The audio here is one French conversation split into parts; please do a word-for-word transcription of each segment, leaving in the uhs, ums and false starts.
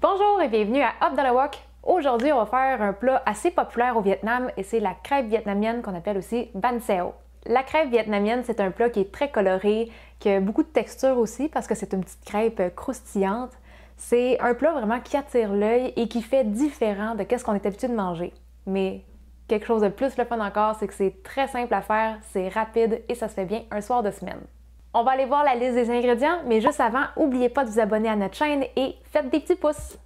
Bonjour et bienvenue à Hop dans le Wok. Aujourd'hui, on va faire un plat assez populaire au Vietnam et c'est la crêpe vietnamienne qu'on appelle aussi Banh Xeo. La crêpe vietnamienne, c'est un plat qui est très coloré, qui a beaucoup de texture aussi parce que c'est une petite crêpe croustillante. C'est un plat vraiment qui attire l'œil et qui fait différent de ce qu'on est habitué de manger. Mais quelque chose de plus le fun encore, c'est que c'est très simple à faire, c'est rapide et ça se fait bien un soir de semaine. On va aller voir la liste des ingrédients, mais juste avant, n'oubliez pas de vous abonner à notre chaîne et faites des petits pouces!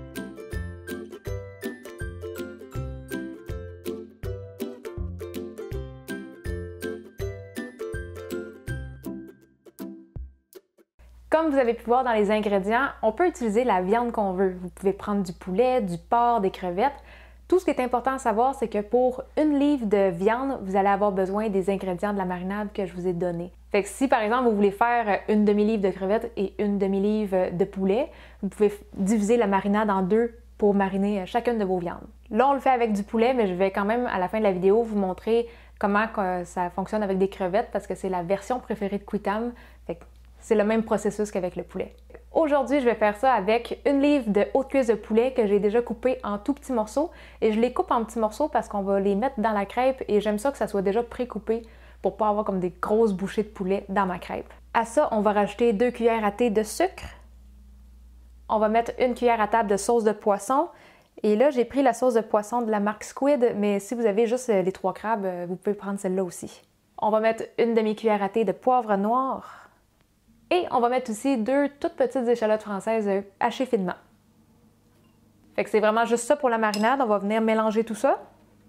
Comme vous avez pu voir dans les ingrédients, on peut utiliser la viande qu'on veut. Vous pouvez prendre du poulet, du porc, des crevettes. Tout ce qui est important à savoir, c'est que pour une livre de viande, vous allez avoir besoin des ingrédients de la marinade que je vous ai donnés. Fait que si par exemple vous voulez faire une demi-livre de crevettes et une demi-livre de poulet, vous pouvez diviser la marinade en deux pour mariner chacune de vos viandes. Là, on le fait avec du poulet, mais je vais quand même à la fin de la vidéo vous montrer comment ça fonctionne avec des crevettes parce que c'est la version préférée de Quitam. Fait que c'est le même processus qu'avec le poulet. Aujourd'hui, je vais faire ça avec une livre de haute cuisse de poulet que j'ai déjà coupé en tout petits morceaux. Et je les coupe en petits morceaux parce qu'on va les mettre dans la crêpe et j'aime ça que ça soit déjà pré-coupé pour pas avoir comme des grosses bouchées de poulet dans ma crêpe. À ça, on va rajouter deux cuillères à thé de sucre. On va mettre une cuillère à table de sauce de poisson. Et là, j'ai pris la sauce de poisson de la marque Squid, mais si vous avez juste les trois crabes, vous pouvez prendre celle-là aussi. On va mettre une demi-cuillère à thé de poivre noir. Et on va mettre aussi deux toutes petites échalotes françaises hachées finement. Fait que c'est vraiment juste ça pour la marinade. On va venir mélanger tout ça.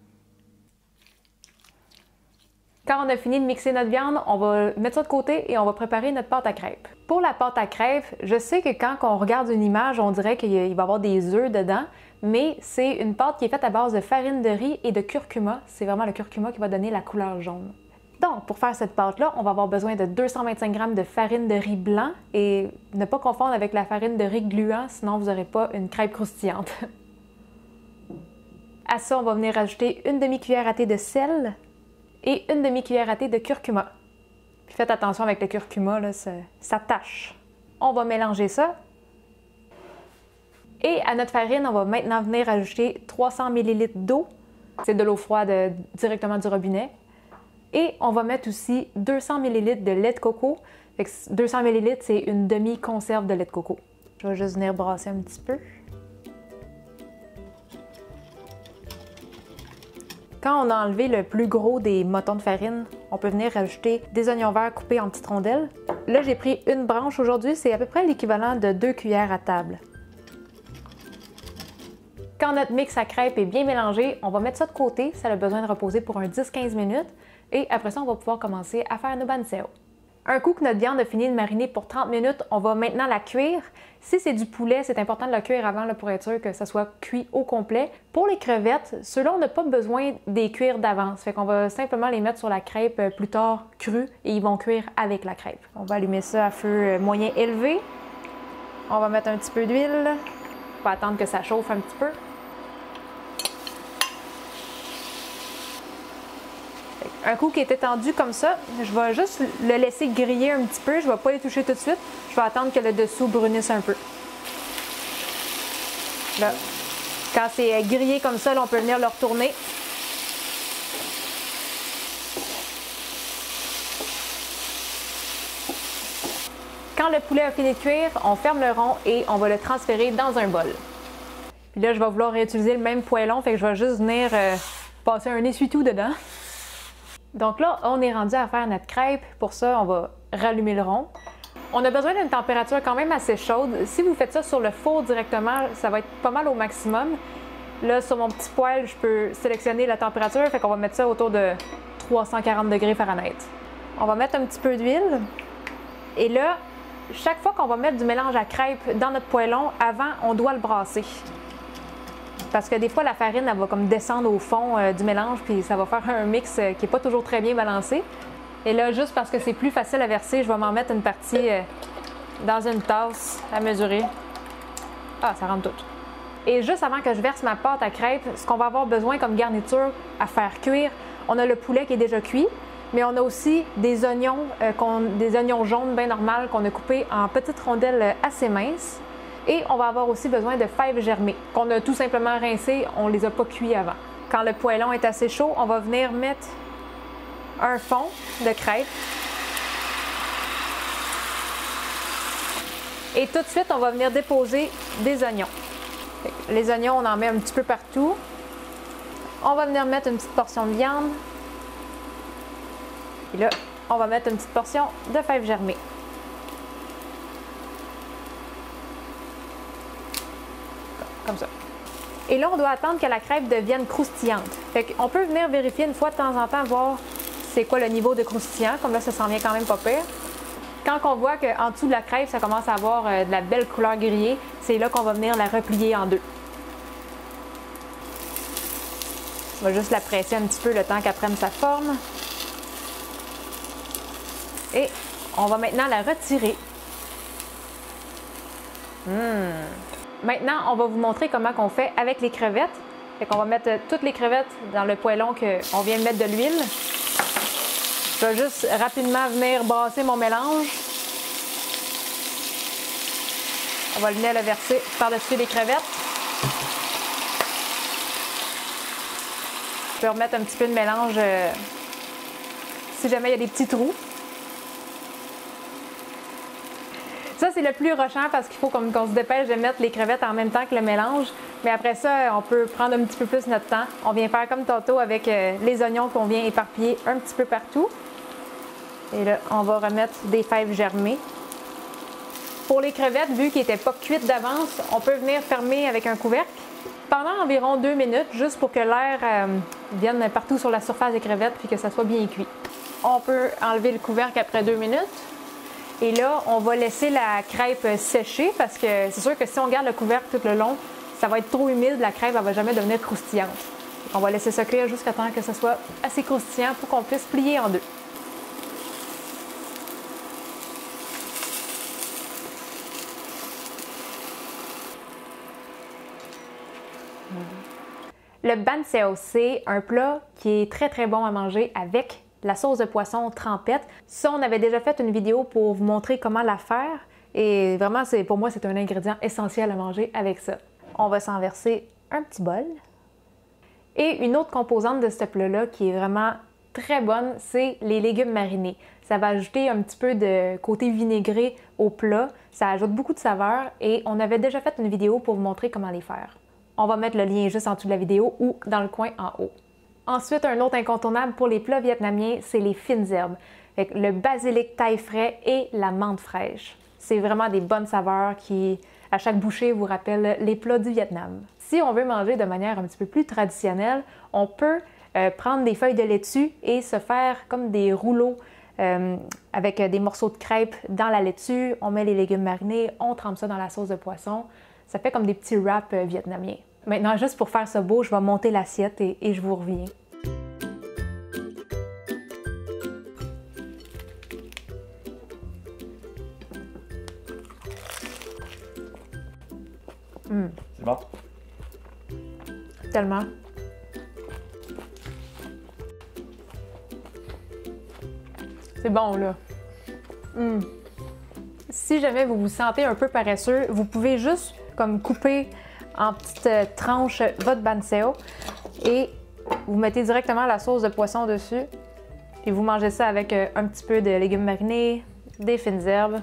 Quand on a fini de mixer notre viande, on va mettre ça de côté et on va préparer notre pâte à crêpes. Pour la pâte à crêpes, je sais que quand on regarde une image, on dirait qu'il va y avoir des œufs dedans, mais c'est une pâte qui est faite à base de farine de riz et de curcuma. C'est vraiment le curcuma qui va donner la couleur jaune. Donc, pour faire cette pâte-là, on va avoir besoin de deux cent vingt-cinq grammes de farine de riz blanc et ne pas confondre avec la farine de riz gluant, sinon vous n'aurez pas une crêpe croustillante. À ça, on va venir ajouter une demi-cuillère à thé de sel et une demi-cuillère à thé de curcuma. Puis faites attention avec le curcuma, là, ça, ça tâche. On va mélanger ça. Et à notre farine, on va maintenant venir ajouter trois cents millilitres d'eau. C'est de l'eau froide directement du robinet. Et on va mettre aussi deux cents millilitres de lait de coco. Fait que deux cents millilitres, c'est une demi-conserve de lait de coco. Je vais juste venir brasser un petit peu. Quand on a enlevé le plus gros des motons de farine, on peut venir rajouter des oignons verts coupés en petites rondelles. Là, j'ai pris une branche aujourd'hui, c'est à peu près l'équivalent de deux cuillères à table. Quand notre mix à crêpes est bien mélangé, on va mettre ça de côté, ça a besoin de reposer pour un dix à quinze minutes. Et après ça, on va pouvoir commencer à faire nos Banh Xeo. Un coup que notre viande a fini de mariner pour trente minutes, on va maintenant la cuire. Si c'est du poulet, c'est important de la cuire avant là, pour être sûr que ça soit cuit au complet. Pour les crevettes, ceux-là, on n'a pas besoin des cuire d'avance. Fait qu'on va simplement les mettre sur la crêpe plus tard crue et ils vont cuire avec la crêpe. On va allumer ça à feu moyen élevé. On va mettre un petit peu d'huile. On va attendre que ça chauffe un petit peu. Un coup qui est étendu comme ça, je vais juste le laisser griller un petit peu. Je ne vais pas les toucher tout de suite. Je vais attendre que le dessous brunisse un peu. Là, quand c'est grillé comme ça, là, on peut venir le retourner. Quand le poulet a fini de cuire, on ferme le rond et on va le transférer dans un bol. Puis là, je vais vouloir réutiliser le même poêlon, fait que je vais juste venir euh, passer un essuie-tout dedans. Donc là, on est rendu à faire notre crêpe. Pour ça, on va rallumer le rond. On a besoin d'une température quand même assez chaude. Si vous faites ça sur le four directement, ça va être pas mal au maximum. Là, sur mon petit poêle, je peux sélectionner la température, fait qu'on va mettre ça autour de trois cent quarante degrés Fahrenheit. On va mettre un petit peu d'huile. Et là, chaque fois qu'on va mettre du mélange à crêpes dans notre poêlon, avant, on doit le brasser. Parce que des fois, la farine, elle va comme descendre au fond euh, du mélange, puis ça va faire un mix euh, qui n'est pas toujours très bien balancé. Et là, juste parce que c'est plus facile à verser, je vais m'en mettre une partie euh, dans une tasse à mesurer. Ah, ça rentre tout. Et juste avant que je verse ma pâte à crêpes, ce qu'on va avoir besoin comme garniture à faire cuire, on a le poulet qui est déjà cuit, mais on a aussi des oignons, euh, qu'on, des oignons jaunes bien normaux qu'on a coupés en petites rondelles assez minces. Et on va avoir aussi besoin de fèves germées, qu'on a tout simplement rincées, on ne les a pas cuits avant. Quand le poêlon est assez chaud, on va venir mettre un fond de crêpes. Et tout de suite, on va venir déposer des oignons. Les oignons, on en met un petit peu partout. On va venir mettre une petite portion de viande. Et là, on va mettre une petite portion de fèves germées. Comme ça. Et là, on doit attendre que la crêpe devienne croustillante. Fait qu'on peut venir vérifier une fois de temps en temps, voir c'est quoi le niveau de croustillant. Comme là, ça s'en vient quand même pas pire. Quand on voit qu'en dessous de la crêpe, ça commence à avoir euh, de la belle couleur grillée, c'est là qu'on va venir la replier en deux. On va juste la presser un petit peu le temps qu'elle prenne sa forme. Et on va maintenant la retirer. Mmh. Maintenant, on va vous montrer comment on fait avec les crevettes. Fait qu'on va mettre toutes les crevettes dans le poêlon qu'on vient de mettre de l'huile. Je vais juste rapidement venir brasser mon mélange. On va venir le verser par-dessus les crevettes. Je vais remettre un petit peu de mélange euh, si jamais il y a des petits trous. Ça, c'est le plus rushant parce qu'il faut qu'on se dépêche de mettre les crevettes en même temps que le mélange. Mais après ça, on peut prendre un petit peu plus notre temps. On vient faire comme tantôt avec euh, les oignons qu'on vient éparpiller un petit peu partout. Et là, on va remettre des fèves germées. Pour les crevettes, vu qu'ils n'étaient pas cuites d'avance, on peut venir fermer avec un couvercle pendant environ deux minutes, juste pour que l'air euh, vienne partout sur la surface des crevettes puis que ça soit bien cuit. On peut enlever le couvercle après deux minutes. Et là, on va laisser la crêpe sécher parce que c'est sûr que si on garde le couvercle tout le long, ça va être trop humide, la crêpe ne va jamais devenir croustillante. On va laisser ça cuire jusqu'à temps que ce soit assez croustillant pour qu'on puisse plier en deux. Le banseo, c'est un plat qui est très très bon à manger avec la sauce de poisson trempette. Ça, on avait déjà fait une vidéo pour vous montrer comment la faire. Et vraiment, c'est, pour moi, c'est un ingrédient essentiel à manger avec ça. On va s'en verser un petit bol. Et une autre composante de ce plat-là qui est vraiment très bonne, c'est les légumes marinés. Ça va ajouter un petit peu de côté vinaigré au plat. Ça ajoute beaucoup de saveur et on avait déjà fait une vidéo pour vous montrer comment les faire. On va mettre le lien juste en dessous de la vidéo ou dans le coin en haut. Ensuite, un autre incontournable pour les plats vietnamiens, c'est les fines herbes. Avec le basilic thaï frais et la menthe fraîche. C'est vraiment des bonnes saveurs qui, à chaque bouchée, vous rappellent les plats du Vietnam. Si on veut manger de manière un petit peu plus traditionnelle, on peut euh, prendre des feuilles de laitue et se faire comme des rouleaux euh, avec des morceaux de crêpes dans la laitue. On met les légumes marinés, on trempe ça dans la sauce de poisson. Ça fait comme des petits wraps euh, vietnamiens. Maintenant, juste pour faire ça beau, je vais monter l'assiette et, et je vous reviens. Mmh. C'est bon? Tellement. C'est bon, là. Mmh. Si jamais vous vous sentez un peu paresseux, vous pouvez juste comme couper en petites tranches votre banseo et vous mettez directement la sauce de poisson dessus et vous mangez ça avec un petit peu de légumes marinés, des fines herbes.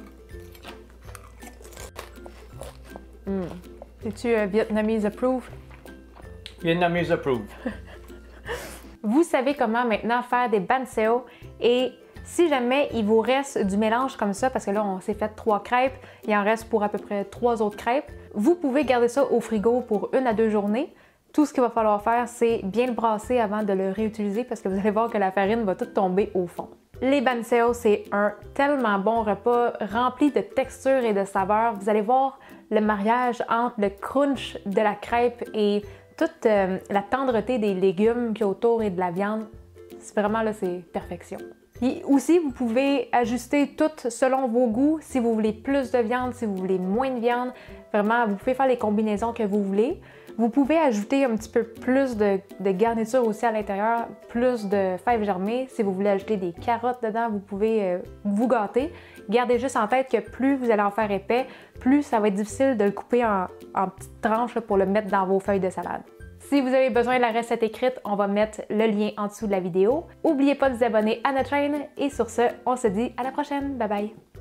Mmh. Es-tu euh, Vietnamese approved? Vietnamese approved. Vous savez comment maintenant faire des banseo et si jamais il vous reste du mélange comme ça, parce que là on s'est fait trois crêpes, il en reste pour à peu près trois autres crêpes, vous pouvez garder ça au frigo pour une à deux journées. Tout ce qu'il va falloir faire, c'est bien le brasser avant de le réutiliser parce que vous allez voir que la farine va toute tomber au fond. Les banseo, c'est un tellement bon repas rempli de texture et de saveur. Vous allez voir le mariage entre le crunch de la crêpe et toute euh, la tendreté des légumes qu'il y a autour et de la viande. C'est vraiment là, c'est perfection. Et aussi, vous pouvez ajuster tout selon vos goûts. Si vous voulez plus de viande, si vous voulez moins de viande, vraiment, vous pouvez faire les combinaisons que vous voulez. Vous pouvez ajouter un petit peu plus de, de garniture aussi à l'intérieur, plus de fèves germées. Si vous voulez ajouter des carottes dedans, vous pouvez euh, vous gâter. Gardez juste en tête que plus vous allez en faire épais, plus ça va être difficile de le couper en, en petites tranches là, pour le mettre dans vos feuilles de salade. Si vous avez besoin de la recette écrite, on va mettre le lien en dessous de la vidéo. N'oubliez pas de vous abonner à notre chaîne et sur ce, on se dit à la prochaine. Bye bye!